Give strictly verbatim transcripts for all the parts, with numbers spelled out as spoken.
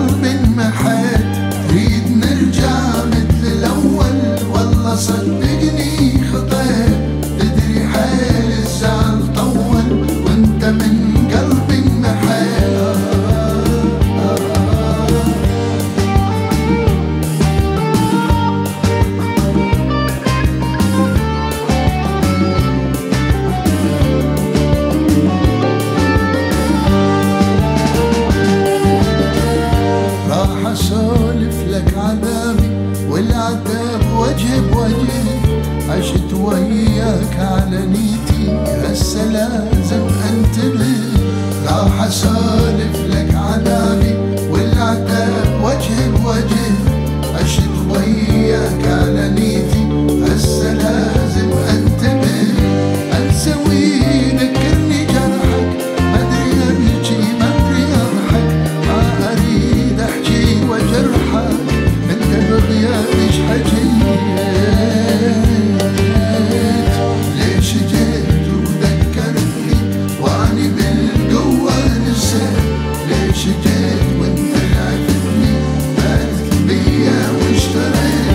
قلب انمحت تريد نرجع مثل الأول، والله صدقني خطيت تدري حيل الزعل طول وانت من قلب انمحت. اسولف لك عذابي والعتاب وجه بوجه، عشت وياك على نيتي هسه لازم انتبه. راح اسولف لك عذابي والعتاب وجه بوجه، عشت وياك على نيتي هسه لازم انتبه. انسى ويذكرني جرحك مدري ابكي مدري اضحك، ما اريد احكي وجرحك انت بغيابك حكيت. ليش جيت وذكرتني واني بالقوة نسيت، ليش جيت وانت لعبتني فاتت بيا واشتريت.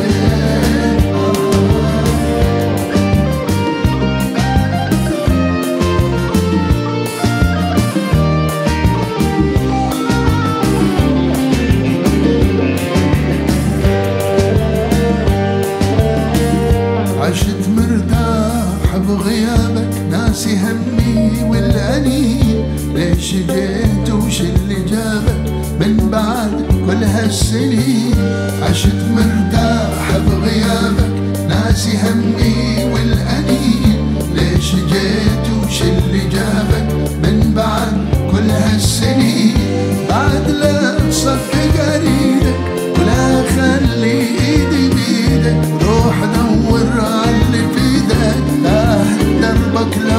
عشت مرتاح بغيابك ناسي همي والأنين، ليش جيت وش اللي جابك من بعد كل هالسنين. عشت مرتاح بغيابك ناسي همي والأنين، ليش جيت وش اللي جابك من بعد كل هالسنين. بعد لا تصفق اريدك ولا خلي ايدي بيدك، روح دور عاللي في ايدك تاه دربك لو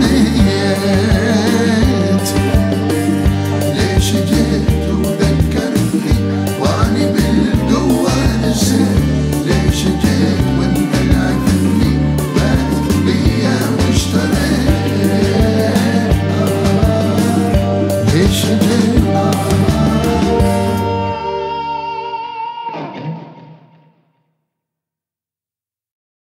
عنيت. ليش جيت وذكرتني واني بالقوة نسيت، ليش جيت وانت لعبتني فاتت بيا واشتريت. ليش جيت